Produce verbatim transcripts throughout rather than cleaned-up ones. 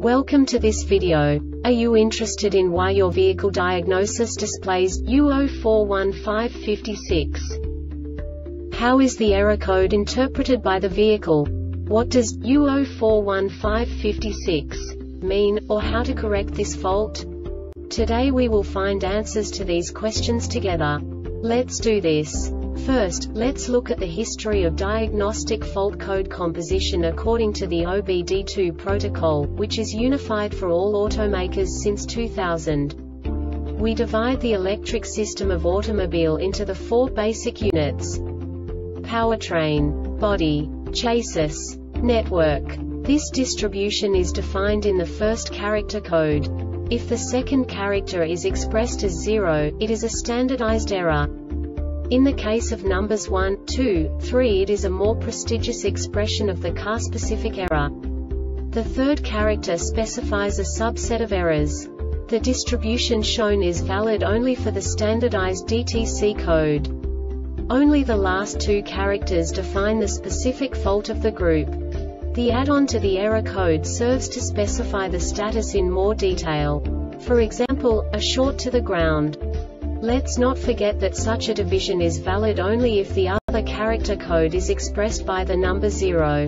Welcome to this video. Are you interested in why your vehicle diagnosis displays U zero four one five five six? How is the error code interpreted by the vehicle? What does U zero four one five five six mean, or how to correct this fault? Today we will find answers to these questions together. Let's do this. First, let's look at the history of diagnostic fault code composition according to the O B D two protocol, which is unified for all automakers since two thousand. We divide the electric system of automobile into the four basic units: powertrain, body, chassis, network. This distribution is defined in the first character code. If the second character is expressed as zero, it is a standardized error. In the case of numbers one, two, three, it is a more prestigious expression of the car-specific error. The third character specifies a subset of errors. The distribution shown is valid only for the standardized D T C code. Only the last two characters define the specific fault of the group. The add-on to the error code serves to specify the status in more detail. For example, a short to the ground. Let's not forget that such a division is valid only if the other character code is expressed by the number zero.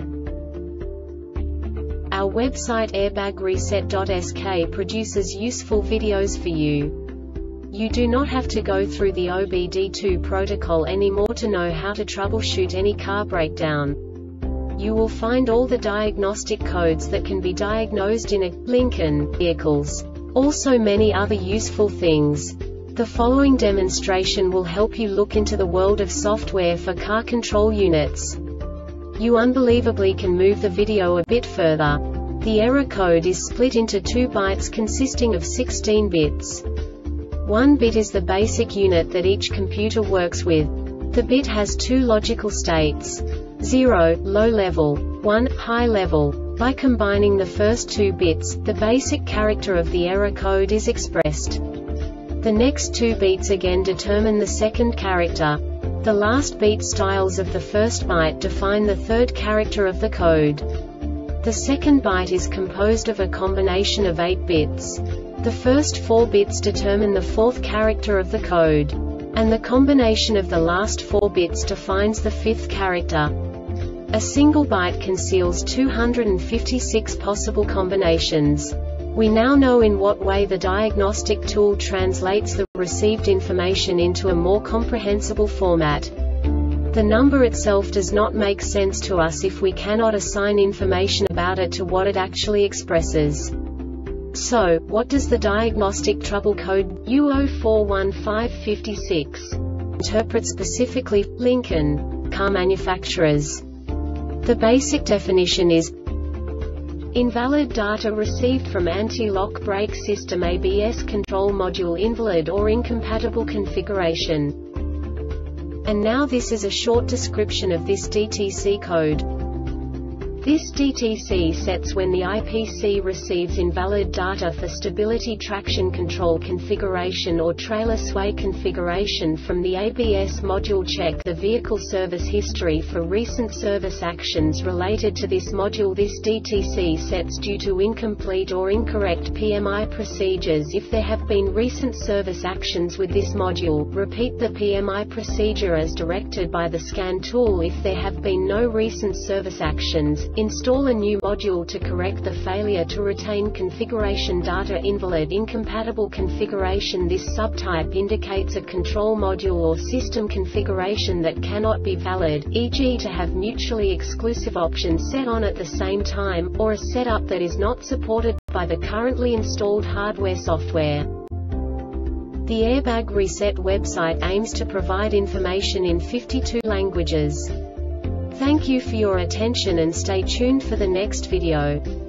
Our website airbag reset dot S K produces useful videos for you. You do not have to go through the O B D two protocol anymore to know how to troubleshoot any car breakdown. You will find all the diagnostic codes that can be diagnosed in a Lincoln vehicles. Also many other useful things. The following demonstration will help you look into the world of software for car control units. You unbelievably can move the video a bit further. The error code is split into two bytes consisting of sixteen bits. One bit is the basic unit that each computer works with. The bit has two logical states: zero, low level, one, high level. By combining the first two bits, the basic character of the error code is expressed. The next two beats again determine the second character. The last beat styles of the first byte define the third character of the code. The second byte is composed of a combination of eight bits. The first four bits determine the fourth character of the code. And the combination of the last four bits defines the fifth character. A single byte conceals two hundred fifty-six possible combinations. We now know in what way the diagnostic tool translates the received information into a more comprehensible format. The number itself does not make sense to us if we cannot assign information about it to what it actually expresses. So, what does the diagnostic trouble code U zero four one five five six interpret specifically for Lincoln car manufacturers? The basic definition is invalid data received from anti-lock brake system A B S control module invalid or incompatible configuration. And now this is a short description of this D T C code. This D T C sets when the I P C receives invalid data for stability traction control configuration or trailer sway configuration from the A B S module. Check the vehicle service history for recent service actions related to this module. This D T C sets due to incomplete or incorrect P M I procedures if there have been recent service actions with this module. Repeat the P M I procedure as directed by the scan tool if there have been no recent service actions. Install a new module to correct the failure to retain configuration data. Invalid incompatible configuration. This subtype indicates a control module or system configuration that cannot be valid, for example to have mutually exclusive options set on at the same time, or a setup that is not supported by the currently installed hardware software. The Airbag Reset website aims to provide information in fifty-two languages. Thank you for your attention and stay tuned for the next video.